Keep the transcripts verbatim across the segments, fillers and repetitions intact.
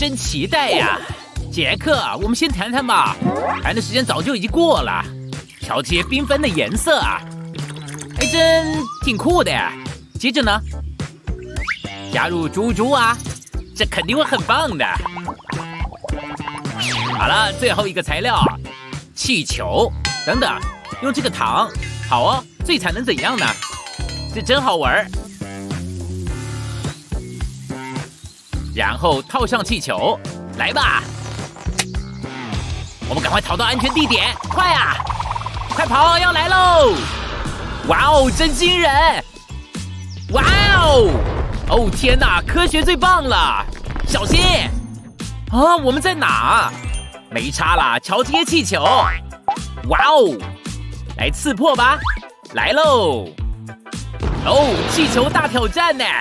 真期待呀！杰克，我们先谈谈吧，谈的时间早就已经过了。瞧这些缤纷的颜色啊，还真挺酷的呀。接着呢，加入猪猪啊，这肯定会很棒的。好了，最后一个材料，气球。等等，用这个糖，好哦。最惨能怎样呢？这真好玩。然后套上气球，来吧！我们赶快逃到安全地点，快啊！快跑，要来喽！哇哦，真惊人！哇哦！哦天哪，科学最棒了！小心！啊，我们在哪？没差啦，瞧这些气球！哇哦！来刺破吧！来喽！哦，气球大挑战呢！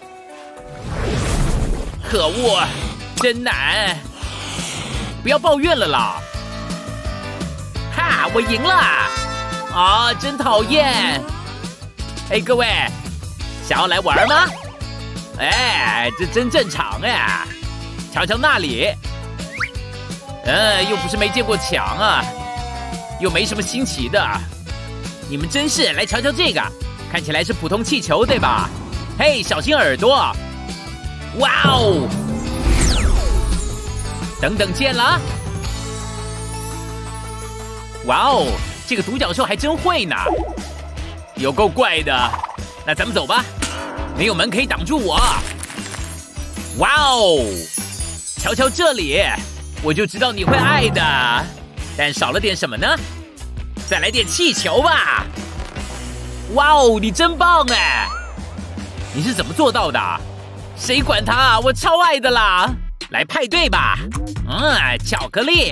可恶，真难！不要抱怨了啦！哈，我赢了！啊，真讨厌！哎，各位，想要来玩吗？哎，这真正常哎！瞧瞧那里，嗯，又不是没见过墙啊，又没什么新奇的。你们真是来瞧瞧这个，看起来是普通气球对吧？嘿，小心耳朵！哇哦！等等见了！哇哦，这个独角兽还真会呢，有够怪的。那咱们走吧，没有门可以挡住我。哇哦！瞧瞧这里，我就知道你会爱的，但少了点什么呢？再来点气球吧！哇哦，你真棒哎！你是怎么做到的？谁管他啊，我超爱的啦！来派对吧！嗯，巧克力。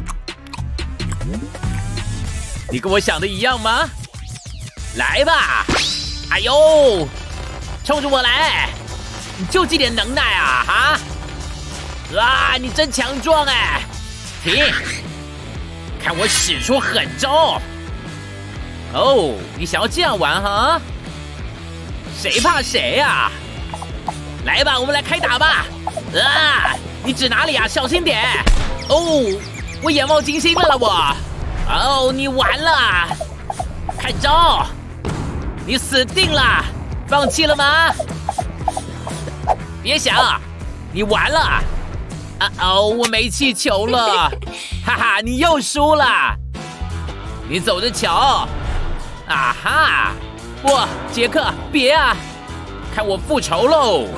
你跟我想的一样吗？来吧！哎呦，冲着我来！你就这点能耐啊，哈！啊，你真强壮哎！停！看我使出狠招！哦，你想要这样玩哈？谁怕谁呀？来吧，我们来开打吧！啊，你指哪里啊？小心点！哦，我眼冒金星了啦我！哦，你完了！看招！你死定了！放弃了吗？别想，你完了！啊哦，我没气球了！哈哈，你又输了！你走着瞧！啊哈！不，杰克，别啊！看我复仇喽！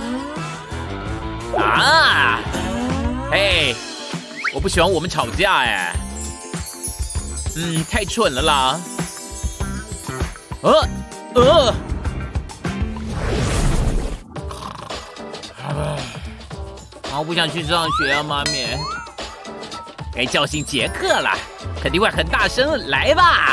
啊！嘿，我不喜欢我们吵架哎。嗯，太蠢了啦！呃呃，啊，我不想去上学啊，妈咪。该叫醒杰克了，肯定会很大声。来吧！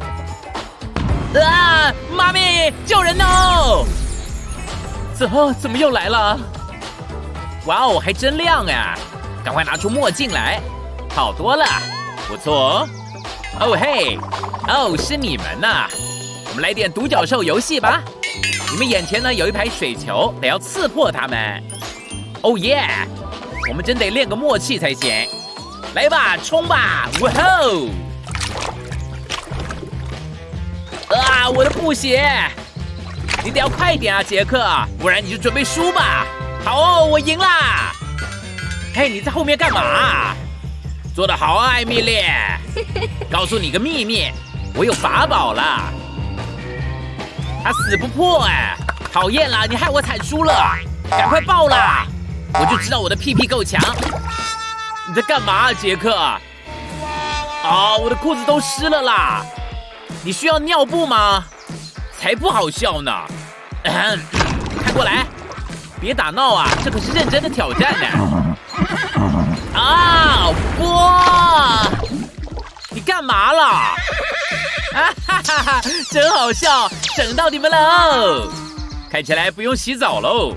啊，妈咪，救人哦！怎怎么又来了？哇哦，还真亮啊！赶快拿出墨镜来，好多了，不错哦。哦嘿，哦是你们呐！我们来点独角兽游戏吧。你们眼前呢有一排水球，得要刺破它们。哦耶！我们真得练个默契才行。来吧，冲吧！哇吼！啊，我的布鞋！你得要快点啊，杰克，不然你就准备输吧。好哦，我赢啦！嘿，你在后面干嘛？做得好啊，艾米丽！告诉你个秘密，我有法宝了。他死不破哎，讨厌啦！你害我惨输了，赶快爆啦！我就知道我的屁屁够强。你在干嘛，杰克？啊，我的裤子都湿了啦！你需要尿布吗？才不好笑呢！看过来，别打闹啊，这可是认真的挑战呢！啊，哇！你干嘛啦？啊哈哈哈，真好笑，整到你们喽！看起来不用洗澡喽。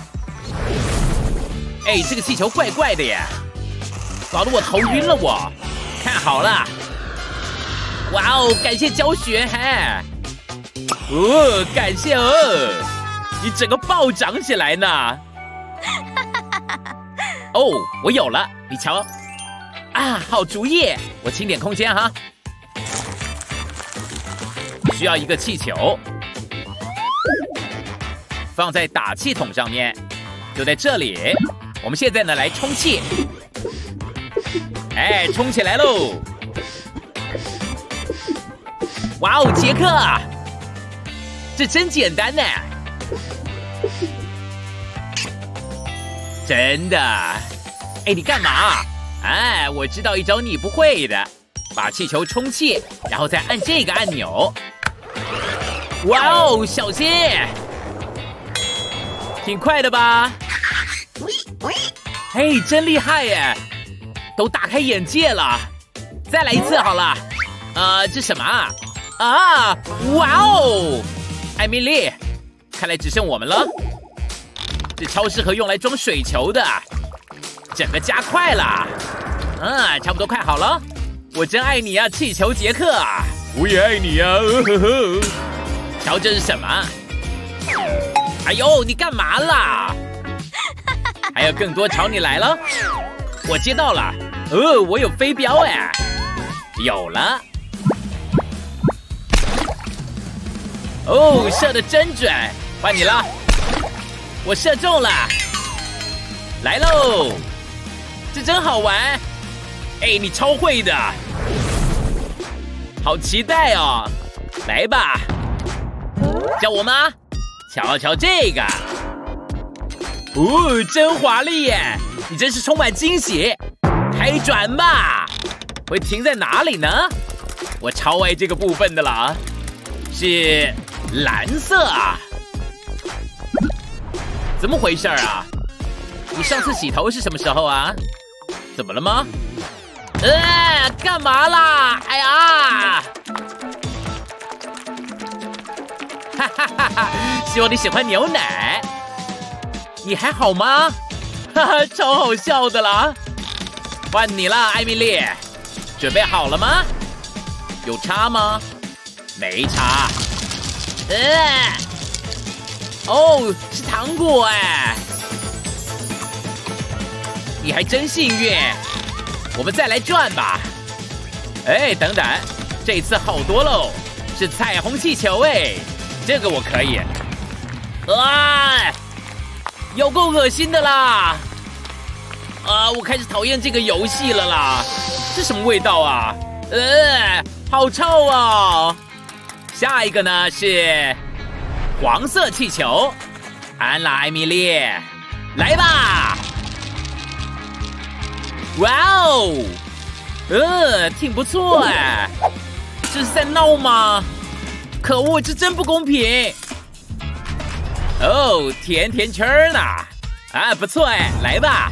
哎，这个气球怪怪的耶，搞得我头晕了我。看好了，哇哦，感谢教学嘿！哦，感谢哦，你整个暴涨起来呢。哦， 哦，我有了，你瞧。啊，好主意，我清点空间哈。需要一个气球，放在打气筒上面，就在这里。我们现在呢来充气。哎，冲起来喽！哇哦，杰克，这真简单呢。真的。哎，你干嘛？哎，我知道一招你不会的，把气球充气，然后再按这个按钮。哇哦，小心！挺快的吧？嘿，真厉害耶！都大开眼界了。再来一次好了。呃，这什么啊？啊，哇哦！艾米丽，看来只剩我们了。这超适合用来装水球的。整个加快了，啊，差不多快好了。我真爱你啊，气球杰克！我也爱你啊！呃呵呵。瞧这是什么？哎呦，你干嘛啦？还有更多朝你来了。我接到了，哦，我有飞镖哎，有了。哦，射得真准，换你了。我射中了，来喽！这真好玩，哎，你超会的，好期待哦！来吧，叫我吗？瞧瞧这个，哦，真华丽耶！你真是充满惊喜。开转吧，会停在哪里呢？我超爱这个部分的啦，是蓝色啊！怎么回事啊？你上次洗头是什么时候啊？怎么了吗？呃，干嘛啦？哎呀！哈哈哈哈！希望你喜欢牛奶。你还好吗？哈哈，超好笑的啦！换你啦，艾米丽，准备好了吗？有差吗？没差。呃，哦，是糖果哎。你还真幸运，我们再来转吧。哎，等等，这次好多喽，是彩虹气球哎，这个我可以。啊，有够恶心的啦！啊，我开始讨厌这个游戏了啦，这什么味道啊？呃，好臭哦。下一个呢是黄色气球，安啦，艾米丽，来吧！哇哦，呃，挺不错哎，这是在闹吗？可恶，这真不公平！哦，甜甜圈呢？啊，不错哎，来吧！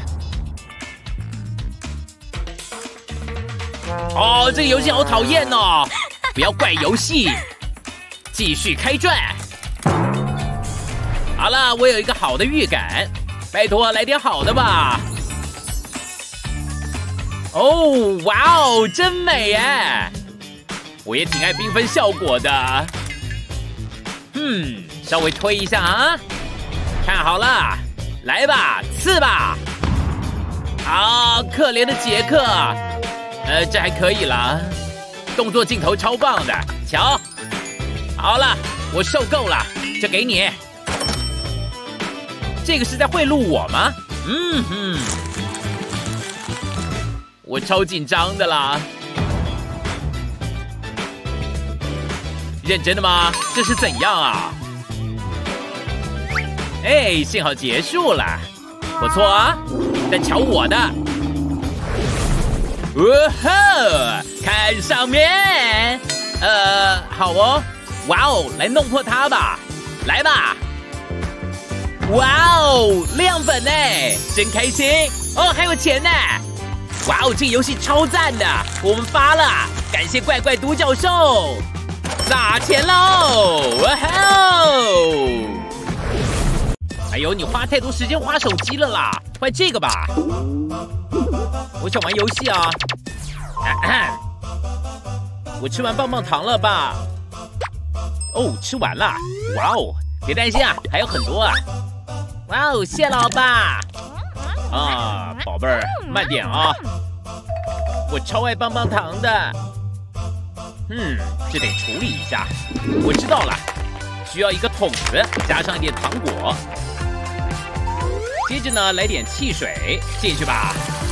哦，这个游戏好讨厌哦！不要怪游戏，继续开转。好了，我有一个好的预感，拜托来点好的吧！哦，哇哦，真美耶！我也挺爱缤纷效果的。嗯，稍微推一下啊，看好了，来吧，刺吧！啊，可怜的杰克，呃，这还可以了，动作镜头超棒的，瞧。好了，我受够了，这给你。这个是在贿赂我吗？嗯哼。我超紧张的啦！认真的吗？这是怎样啊？哎，幸好结束了，不错啊！但瞧我的！哇吼！看上面，呃，好哦，哇哦，来弄破它吧！来吧！哇哦，亮粉呢，真开心哦！还有钱呢！哇哦，这个游戏超赞的，我们发了，感谢怪怪独角兽，撒钱喽！哇哦！哎呦，你花太多时间花手机了啦，换这个吧。我想玩游戏啊。我吃完棒棒糖了吧？哦，吃完了。哇哦，别担心啊，还有很多啊。哇哦，谢老爸。 啊，宝贝儿，慢点啊！我超爱棒棒糖的。嗯，这得处理一下。我知道了，需要一个桶子，加上一点糖果。接着呢，来点汽水进去吧。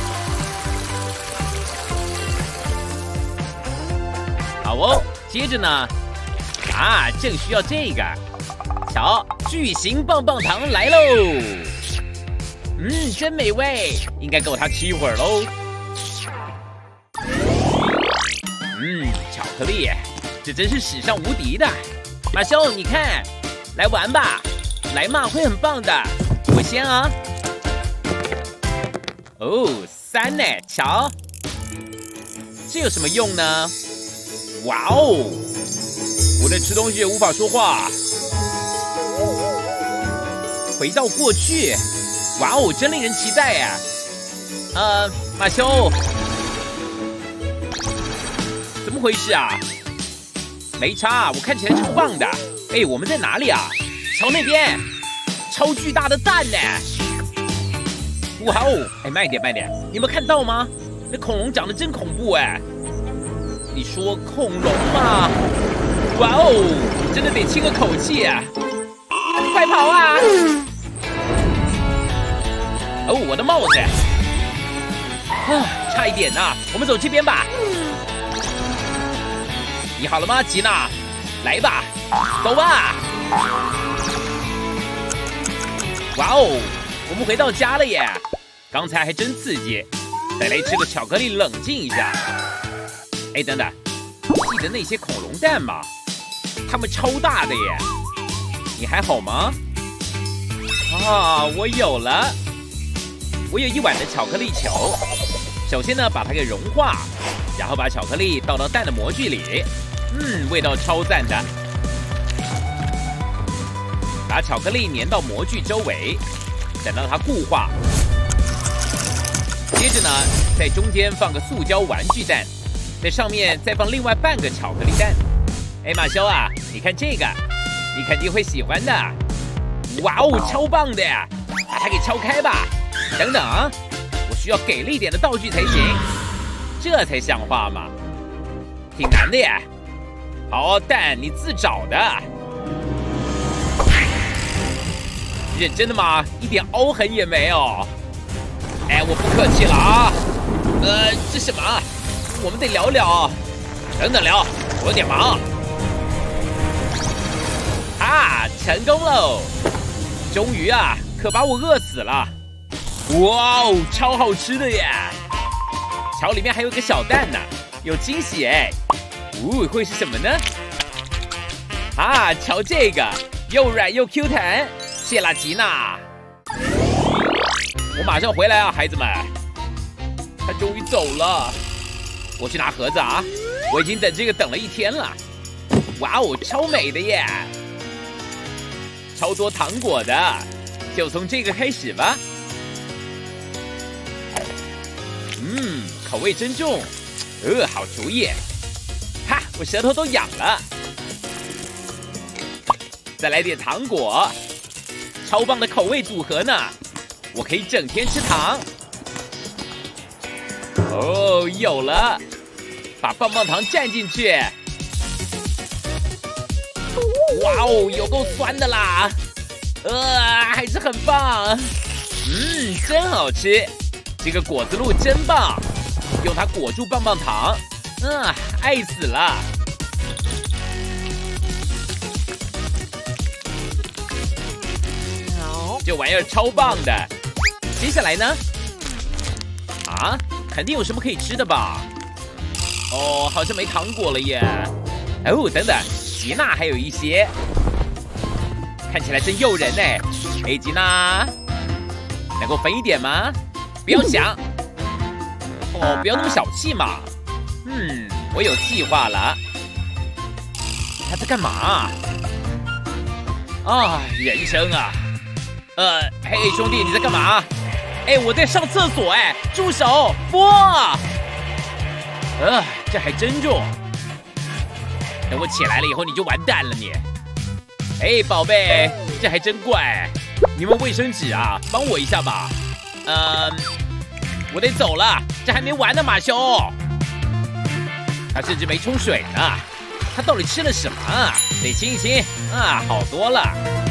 好哦，接着呢，啊，正需要这个。瞧，巨型棒棒糖来喽！嗯，真美味，应该够它吃一会儿喽。嗯，巧克力，这真是史上无敌的。马修，你看，来玩吧，来嘛，会很棒的。我先啊。哦，三呢？瞧，这有什么用呢？哇哦，我在吃东西也无法说话。回到过去，哇哦，真令人期待呀！呃，马修，怎么回事啊？没差，我看起来超棒的。哎，我们在哪里啊？瞧那边，超巨大的蛋呢！哇哦，哎，慢一点，慢一点，你们看到吗？那恐龙长得真恐怖哎！你说恐龙吗？哇哦，真的得清个口气啊！快跑啊！哦，我的帽子！啊，差一点呐、啊！我们走这边吧。你好了吗，吉娜？来吧，走吧！哇哦，我们回到家了耶！刚才还真刺激，再来吃个巧克力冷静一下。哎，等等，记得那些恐龙蛋吗？它们超大的耶！你还好吗？啊，我有了，我有一碗的巧克力球。首先呢，把它给融化，然后把巧克力倒到蛋的模具里。嗯，味道超赞的。把巧克力粘到模具周围，等到它固化。接着呢，在中间放个塑胶玩具蛋，在上面再放另外半个巧克力蛋。哎，马修啊，你看这个，你肯定会喜欢的。哇哦，超棒的呀！把它给敲开吧。等等啊，我需要给力点的道具才行，这才像话嘛。挺难的呀。好，蛋你自找的。认真的吗？一点凹痕也没有。哎，我不客气了啊。呃，这什么？我们得聊聊。等等聊，我有点忙。啊，成功喽！终于啊，可把我饿死了。哇哦，超好吃的耶！瞧，里面还有个小蛋呢，有惊喜哎。哦，会是什么呢？啊，瞧这个，又软又 Q 弹，谢啦吉娜。我马上回来啊，孩子们。他终于走了，我去拿盒子啊！我已经等这个等了一天了。哇哦，超美的耶！超多糖果的，就从这个开始吧。嗯，口味真重，呃，好主意。哈，我舌头都痒了。再来点糖果，超棒的口味组合呢！我可以整天吃糖。哦，有了，把棒棒糖蘸进去。哇哦，有够酸的啦！呃，还是很棒。嗯，真好吃。这个果子露真棒，用它裹住棒棒糖。嗯、啊，爱死了。这玩意儿超棒的。接下来呢？啊，肯定有什么可以吃的吧？哦，好像没糖果了耶。哦，等等，吉娜还有一些，看起来真诱人呢。哎，吉娜，能够分一点吗？不要想。哦，不要那么小气嘛。嗯，我有计划了。他在干嘛？啊，人生啊！呃，嘿，兄弟，你在干嘛？哎，我在上厕所，哎，住手！哇！呃，这还真重。等我起来了以后，你就完蛋了你。哎，宝贝，这还真怪。你们卫生纸啊，帮我一下吧。 呃，我得走了，这还没完呢，马修。他甚至没冲水呢，他到底吃了什么啊？得清一清啊，好多了。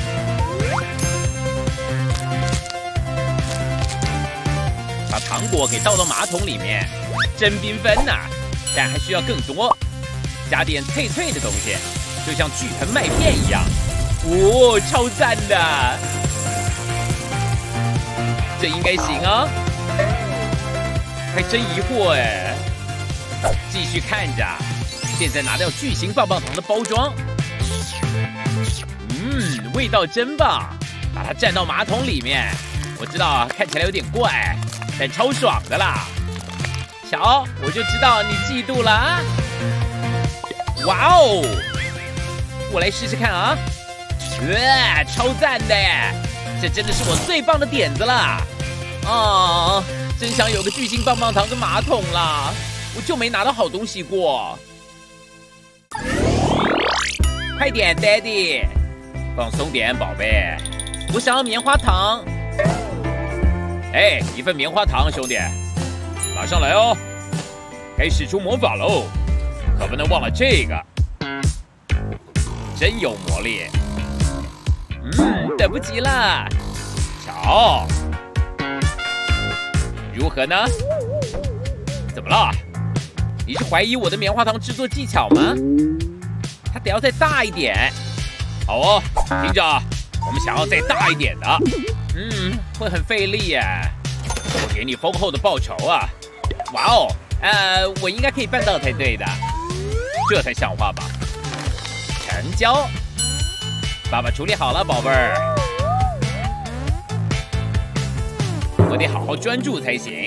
把糖果给倒到马桶里面，真缤纷呐！但还需要更多，加点脆脆的东西，就像巨盆麦片一样。哦，超赞的！这应该行啊，还真疑惑哎。继续看着，现在拿掉巨型棒棒糖的包装。嗯，味道真棒，把它蘸到马桶里面。我知道看起来有点怪，但超爽的啦。瞧，我就知道你嫉妒了啊！哇哦，我来试试看啊！哇，超赞的！这真的是我最棒的点子啦！啊，真想有个巨型棒棒糖跟马桶啦，我就没拿到好东西过。快点 ，Daddy， 放松点，宝贝，我想要棉花糖。哎，一份棉花糖，兄弟，马上来哦！该使出魔法喽，可不能忘了这个，真有魔力。嗯，等不及了，瞧，如何呢？怎么了？你是怀疑我的棉花糖制作技巧吗？它得要再大一点。好哦，听着，我们想要再大一点的。嗯，会很费力耶。我给你丰厚的报酬啊！哇哦，呃，我应该可以办到才对的，这才像话吧？成交，爸爸处理好了，宝贝儿。我得好好专注才行。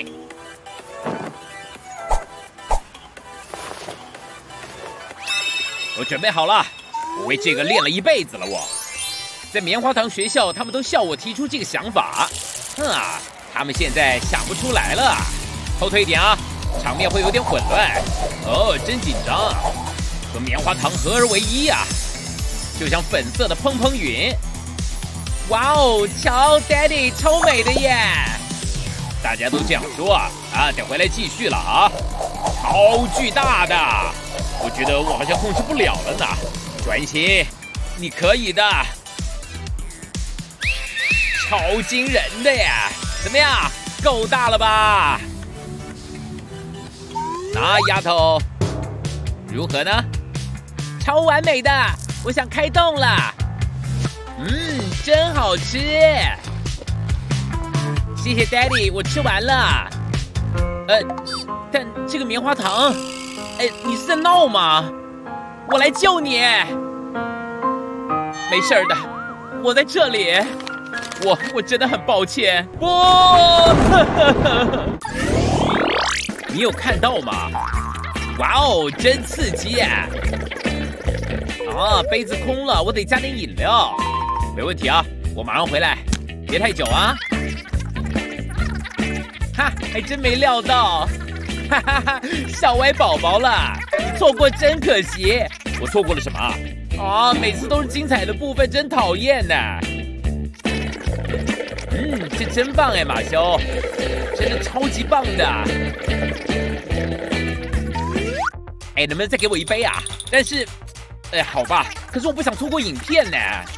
我准备好了，我为这个练了一辈子了。我在棉花糖学校，他们都笑我提出这个想法，啊，他们现在想不出来了。后退一点啊，场面会有点混乱。哦，真紧张，和棉花糖合而为一啊，就像粉色的蓬蓬云。哇哦，瞧 ，Daddy 超美的耶！大家都这样说啊，啊，得回来继续了啊，超巨大的。我觉得我好像控制不了了呢，专心，你可以的，超惊人的呀！怎么样，够大了吧？啊，丫头，如何呢？超完美的，我想开动了。嗯，真好吃。谢谢 Daddy， 我吃完了。呃，但这个棉花糖。哎，你是在闹吗？我来救你。没事的，我在这里。我我真的很抱歉。不，你有看到吗？哇哦，真刺激啊！啊，杯子空了，我得加点饮料。没问题啊，我马上回来，别太久啊。哈，还真没料到。哈哈哈，小歪宝宝了，你错过真可惜。我错过了什么啊？啊，每次都是精彩的部分，真讨厌呢。嗯，这真棒哎，马修，真的超级棒的。哎，能不能再给我一杯啊？但是，哎，好吧，可是我不想错过影片呢。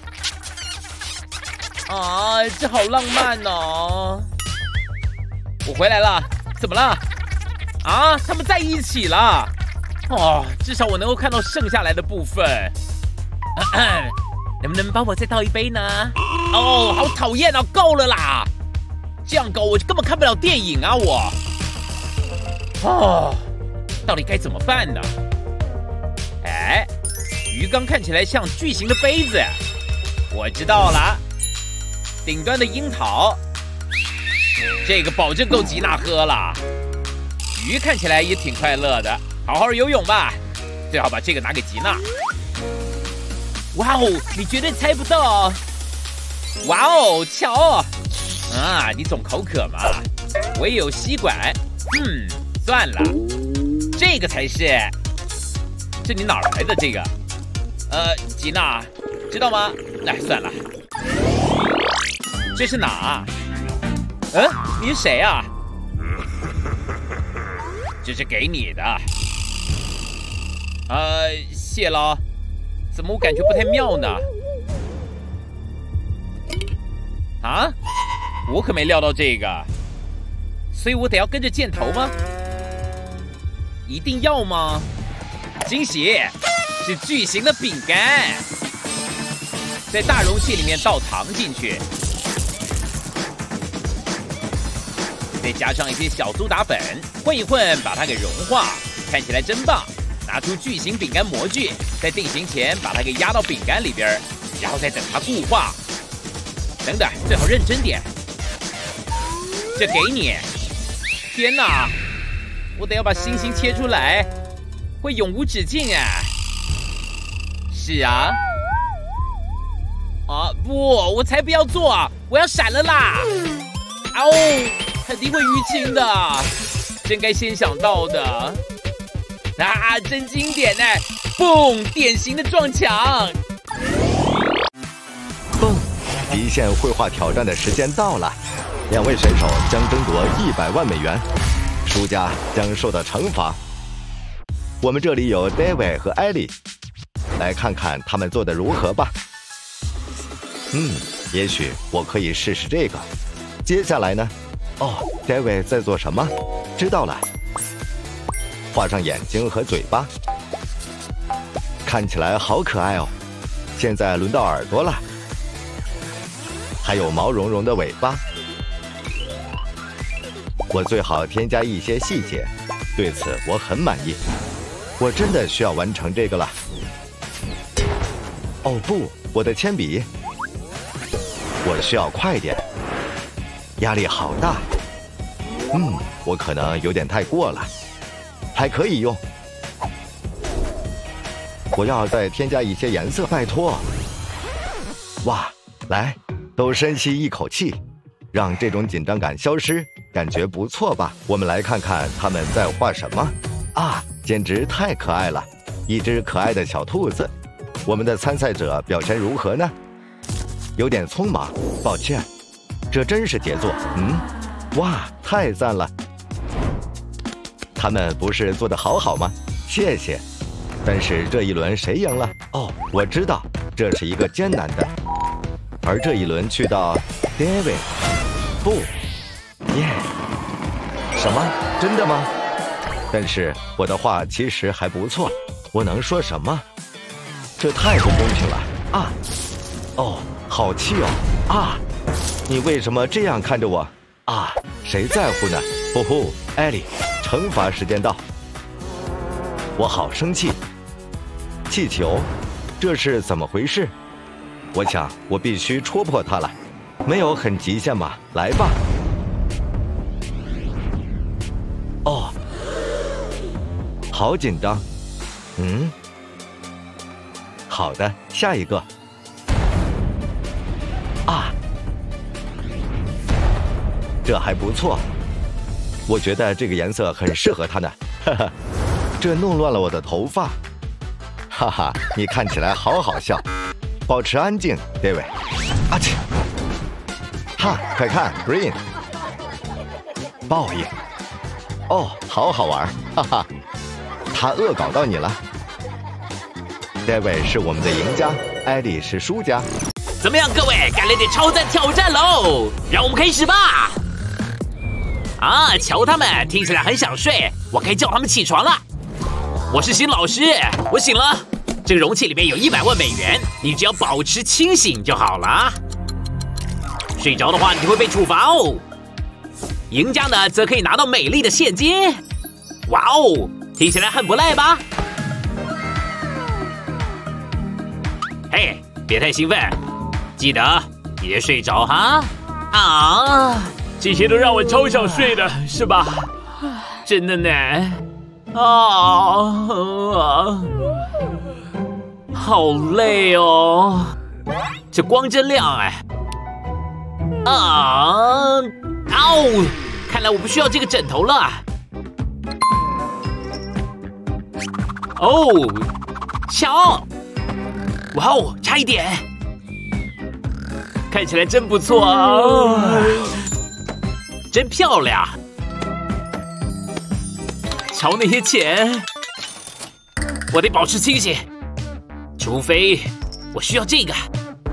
啊，这好浪漫哦。我回来了，怎么了？啊，他们在一起了！哦，至少我能够看到剩下来的部分。咳咳，能不能帮我再倒一杯呢？哦，好讨厌啊！够了啦！这样搞我根本看不了电影啊！我，哦，到底该怎么办呢？哎，鱼缸看起来像巨型的杯子。我知道了，顶端的樱桃，这个保证够吉娜喝了。鱼看起来也挺快乐的，好好游泳吧。最好把这个拿给吉娜。哇哦，你绝对猜不到！哇哦，瞧！啊，你总口渴嘛？我也有吸管。嗯，算了，这个才是。这你哪儿来的这个？呃，吉娜，知道吗？哎，算了。这是哪？ 嗯，你是谁啊？这是给你的。呃，谢了。怎么我感觉不太妙呢？啊？我可没料到这个，所以我得要跟着箭头吗？一定要吗？惊喜，是巨型的饼干，在大容器里面倒糖进去，再加上一些小苏打粉，混一混，把它给融化，看起来真棒。拿出巨型饼干模具，在定型前把它给压到饼干里边，然后再等它固化。等等，最好认真点。这给你。天哪，我得要把星星切出来，会永无止境啊！是啊。啊不，我才不要做啊！我要闪了啦！哦，肯定会淤青的，真该先想到的。啊，真经典呢！蹦，典型的撞墙。 蹦，极限绘画挑战的时间到了，两位选手将争夺一百万美元，输家将受到惩罚。我们这里有 David 和艾莉，来看看他们做的如何吧。嗯，也许我可以试试这个。接下来呢？哦 ，David 在做什么？知道了。画上眼睛和嘴巴，看起来好可爱哦。现在轮到耳朵了，还有毛茸茸的尾巴。我最好添加一些细节，对此我很满意。我真的需要完成这个了。哦不，我的铅笔，我需要快点，压力好大。嗯，我可能有点太过了。还可以用，我要再添加一些颜色，拜托。哇，来，都深吸一口气，让这种紧张感消失，感觉不错吧？我们来看看他们在画什么啊，简直太可爱了，一只可爱的小兔子。我们的参赛者表现如何呢？有点匆忙，抱歉。这真是杰作，嗯，哇，太赞了。他们不是做得好好吗？谢谢。但是这一轮谁赢了？哦，我知道，这是一个艰难的。而这一轮去到 David， 不，耶、yeah ，什么？真的吗？但是我的画其实还不错，我能说什么？这太不公平了啊！哦，好气哦！啊，你为什么这样看着我？啊，谁在乎呢？呼呼，艾莉。惩罚时间到，我好生气。气球，这是怎么回事？我想我必须戳破它了。没有很极限嘛，来吧。哦，好紧张。嗯，好的，下一个。啊，这还不错。我觉得这个颜色很适合它呢，哈哈，这弄乱了我的头发，哈哈，你看起来好好笑，保持安静 ，David， 啊切，哈，快看 ，Green， 报应，哦，好好玩，哈哈，他恶搞到你了 ，David 是我们的赢家，艾莉是输家， 怎么样，各位，该来点超赞挑战喽，让我们开始吧。啊，瞧他们，听起来很想睡，我该叫他们起床了。我是新老师，我醒了。这个容器里面有一百万美元，你只要保持清醒就好了。睡着的话，你就会被处罚哦。赢家呢，则可以拿到美丽的现金。哇哦，听起来很不赖吧？嘿，别太兴奋，记得别睡着哈。啊！这些都让我超想睡的，是吧？真的呢。啊，好累哦，这光真亮哎。啊，嗷！看来我不需要这个枕头了。哦，瞧！哇哦，差一点。看起来真不错啊。 真漂亮！瞧那些钱，我得保持清醒，除非我需要这个。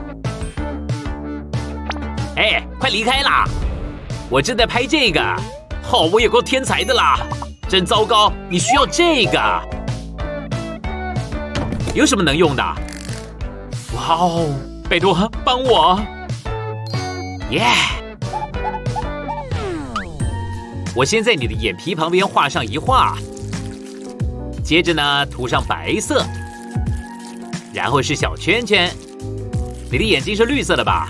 哎，快离开啦！我正在拍这个。好，我有够天才的啦！真糟糕，你需要这个。有什么能用的？哇哦，拜托帮我！耶！我先在你的眼皮旁边画上一画，接着呢涂上白色，然后是小圈圈。你的眼睛是绿色的吧？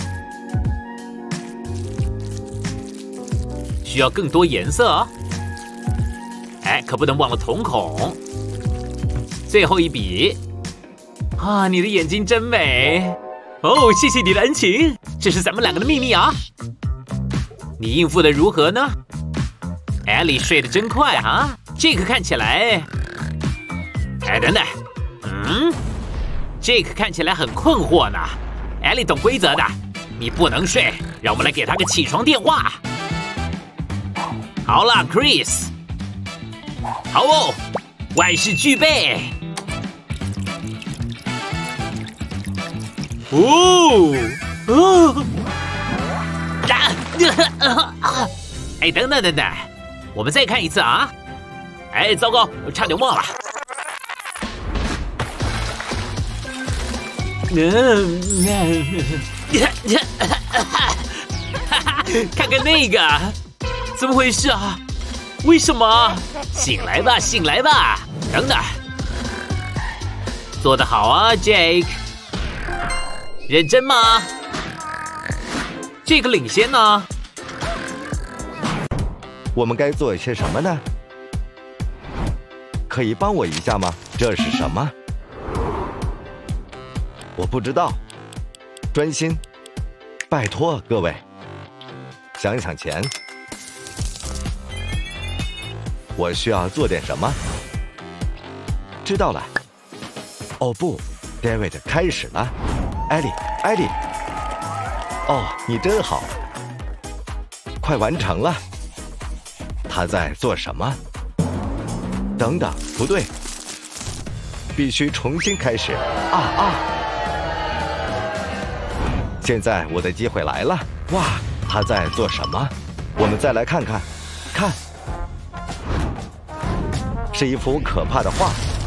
需要更多颜色哦。哎，可不能忘了瞳孔。最后一笔。啊，你的眼睛真美。哦，谢谢你的恩情，这是咱们两个的秘密啊。你应付的如何呢？艾莉睡得真快啊，这个看起来……哎，等等，嗯，这个看起来很困惑呢。艾莉懂规则的，你不能睡，让我们来给他个起床电话。好了 ，Chris， 好哦，万事俱备。哦哦，啊！哎，等等等等，我们再看一次啊！哎，糟糕，我差点忘了。嗯，看看那个，怎么回事啊？为什么？醒来吧，醒来吧！等等，做得好啊 ，Jake。认真吗？这个领先呢？ 我们该做些什么呢？可以帮我一下吗？这是什么？我不知道。专心，拜托各位，想想钱。我需要做点什么？知道了。哦不 ，David 开始了。艾莉，艾莉，哦，你真好，快完成了。他在做什么？等等，不对，必须重新开始。啊啊！现在我的机会来了。哇，他在做什么？我们再来看看，看，是一幅可怕的画。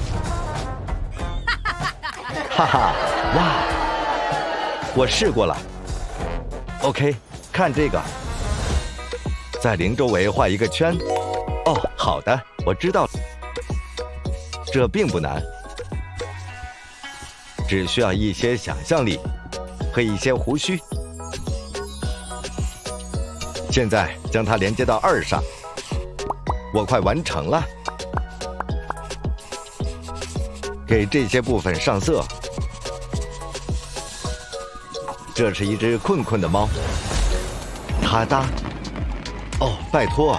哈哈，哇！我试过了 ，OK， 看这个，在零周围画一个圈。哦，好的，我知道了，这并不难，只需要一些想象力和一些胡须。现在将它连接到二上，我快完成了，给这些部分上色。这是一只困困的猫，他哒，哦，拜托，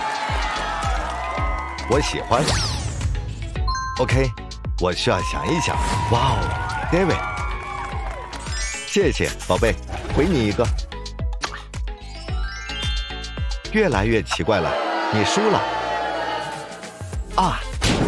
我喜欢。OK， 我需要想一想。哇哦 ，David， 谢谢宝贝，回你一个。越来越奇怪了，你输了。啊，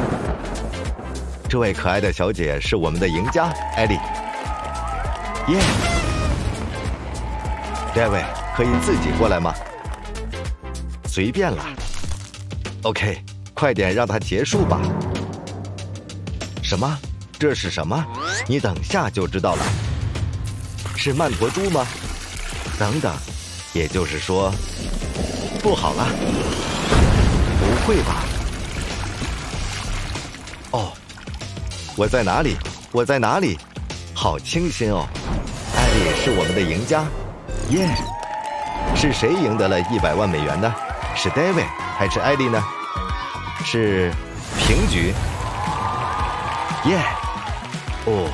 这位可爱的小姐是我们的赢家，艾莉。耶。David， 可以自己过来吗？随便啦。OK， 快点让它结束吧。什么？这是什么？你等下就知道了。是曼陀珠吗？等等，也就是说，不好了。不会吧？哦，我在哪里？我在哪里？好清新哦。艾莉是我们的赢家。耶！ Yeah. 是谁赢得了一百万美元呢？是 David 还是艾莉呢？是平局。耶！ Yeah. 哦，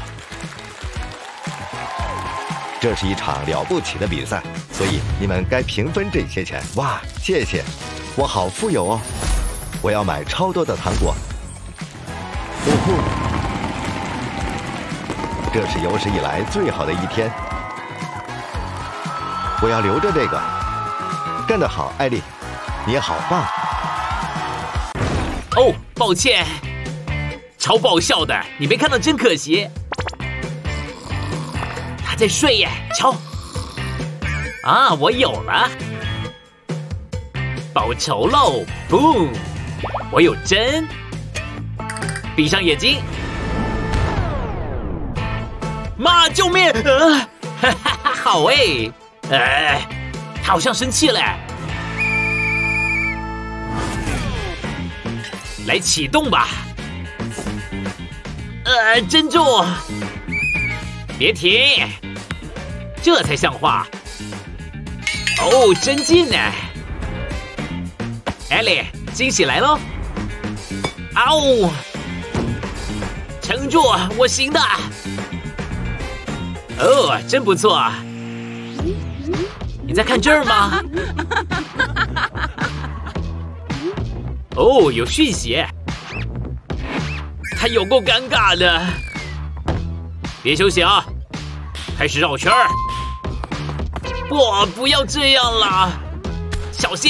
这是一场了不起的比赛，所以你们该平分这些钱。哇，谢谢，我好富有哦！我要买超多的糖果。哦呼！这是有史以来最好的一天。我要留着这个， 干得好，艾丽，你好棒！ 哦，抱歉，超爆笑的，你没看到真可惜。他在睡耶，瞧。啊，我有了，报仇喽 ！Boom， 我有针。闭上眼睛。妈，救命！呃，哈哈哈，好哎，哎，他好像生气了。来启动吧。呃，珍住，别停，这才像话。哦，真近呢。艾莉，惊喜来喽！嗷、哦，撑住，我行的。哦，真不错。你在看这儿吗？哦，有讯息。他有够尴尬的。别休息啊，开始绕圈儿。不，不要这样了，小心！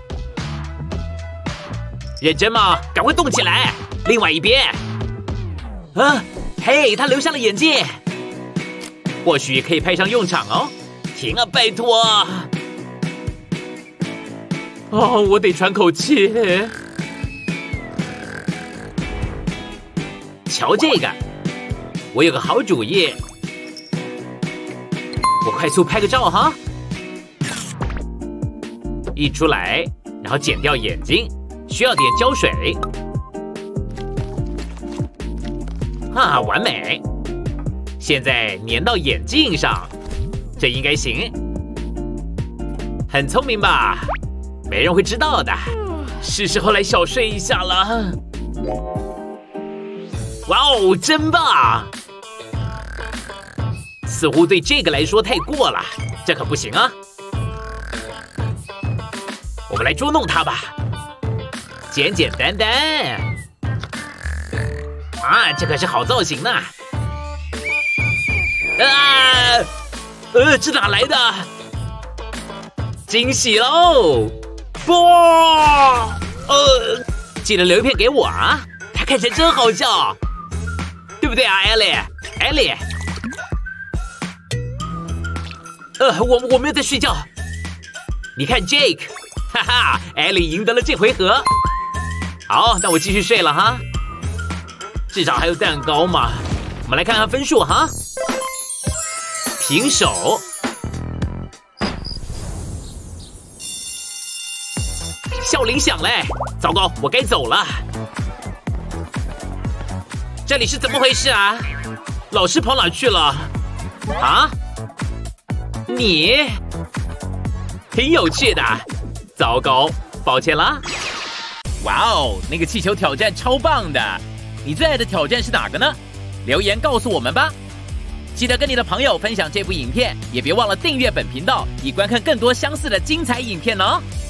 认真吗？赶快动起来！另外一边。啊，嘿，他留下了眼镜，或许可以派上用场哦。停啊，拜托！哦，我得喘口气。瞧这个，我有个好主意。我快速拍个照哈。一出来，然后剪掉眼睛，需要点胶水。啊，完美！现在粘到眼镜上，这应该行。很聪明吧？没人会知道的。是时候来小睡一下了。哇哦，真棒！似乎对这个来说太过了，这可不行啊！我们来捉弄他吧，简简单单。啊，这可是好造型呢！啊，呃，这哪来的？惊喜喽！哇，呃，记得留一片给我啊！他看起来真好笑，对不对啊，艾莉？艾莉，呃，我我没有在睡觉。你看 Jake， 哈哈，艾莉赢得了这回合。好，那我继续睡了哈。至少还有蛋糕嘛。我们来看看分数哈。平手。笑铃响嘞！糟糕，我该走了。这里是怎么回事啊？老师跑哪去了？啊？你？挺有趣的。糟糕，抱歉啦。哇哦，那个气球挑战超棒的！你最爱的挑战是哪个呢？留言告诉我们吧。记得跟你的朋友分享这部影片，也别忘了订阅本频道，以观看更多相似的精彩影片哦。